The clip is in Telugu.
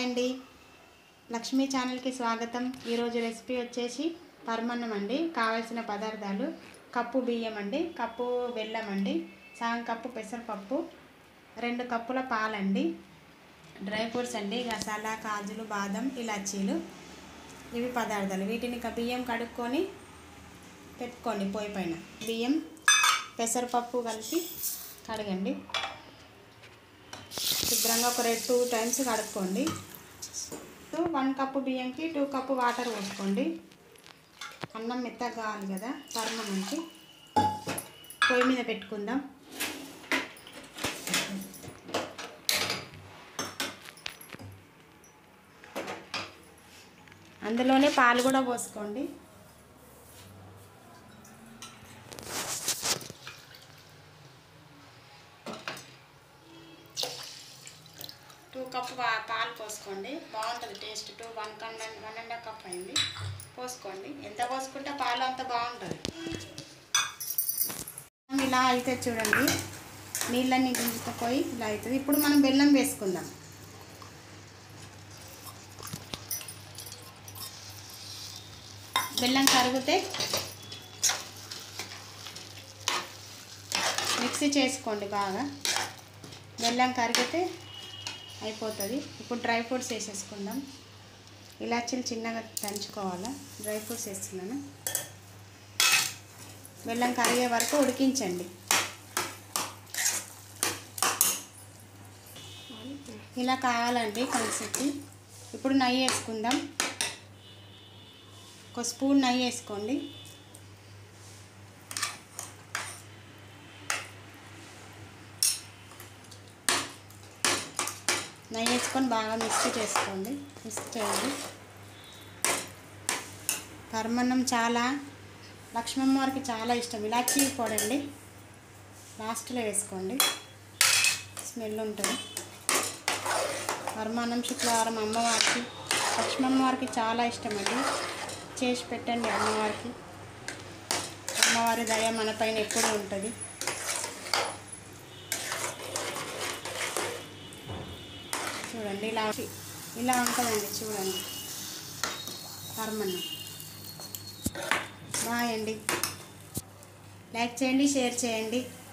అండి, లక్ష్మీ ఛానల్కి స్వాగతం. ఈరోజు రెసిపీ వచ్చేసి పరమాన్నం అండి. కావాల్సిన పదార్థాలు: కప్పు బియ్యం అండి, కప్పు బెల్లం అండి, సగం కప్పు పెసరపప్పు, 2 కప్పుల పాలండి, డ్రై ఫ్రూట్స్ అండి, గసాలా, కాజులు, బాదం, ఇలాచీలు. ఇవి పదార్థాలు. వీటిని బియ్యం కడుక్కొని పెట్టుకోండి పొయ్యి పైన. బియ్యం పెసరపప్పు కలిపి కడగండి. శుభ్రంగా ఒక 2 టైమ్స్ కడుక్కోండి. 1 కప్పు బియ్యంకి 2 కప్పు వాటర్ పోసుకోండి. అన్నం మెత్తగా కావాలి కదా, పరమాన్నంకి. పొయ్యి మీద పెట్టుకుందాం. అందులోనే పాలు కూడా పోసుకోండి. కప్పు పాలు పోసుకోండి, బాగుంటుంది టేస్ట్. 1.5 కప్ అయింది, పోసుకోండి. ఎంత పోసుకుంటే పాలు అంత బాగుంటుంది. ఇలా అయితే చూడండి, నీళ్ళని గుంజుకుపోయి ఇలా అవుతుంది. ఇప్పుడు మనం బెల్లం వేసుకుందాం. బెల్లం కరిగితే మిక్సీ చేసుకోండి బాగా. బెల్లం కరిగితే అయిపోతుంది. ఇప్పుడు డ్రై ఫ్రూట్స్ వేసేసుకుందాం. ఇలాచీలు చిన్నగా దంచుకోవాలా. డ్రై ఫ్రూట్స్ వేస్తున్నాను. బెల్లం కరిగే వరకు ఉడికించండి. ఇలా కావాలండి కన్సిస్టెన్సీ. ఇప్పుడు నెయ్యి వేసుకుందాం. 1 స్పూన్ నెయ్యి వేసుకోండి. నెయ్యి వేసుకొని బాగా మిక్స్ చేసుకోండి. మిక్స్ చేయండి. పరమాన్నం చాలా లక్ష్మమ్మ వారికి చాలా ఇష్టం. ఇలాచీ పొడండి లాస్ట్లో వేసుకోండి, స్మెల్ ఉంటుంది. పరమాన్నం శుక్రవారం అమ్మవారికి, లక్ష్మమ్మ వారికి చాలా ఇష్టం అండి. చేసి పెట్టండి అమ్మవారికి. అమ్మవారి దయ మన పైన ఎప్పుడూ ఉంటుంది. చూడండి, ఇలా ఉంటుందండి. చూడండి పరమాన్నం. బాయ్ అండి. లైక్ చేయండి, షేర్ చేయండి.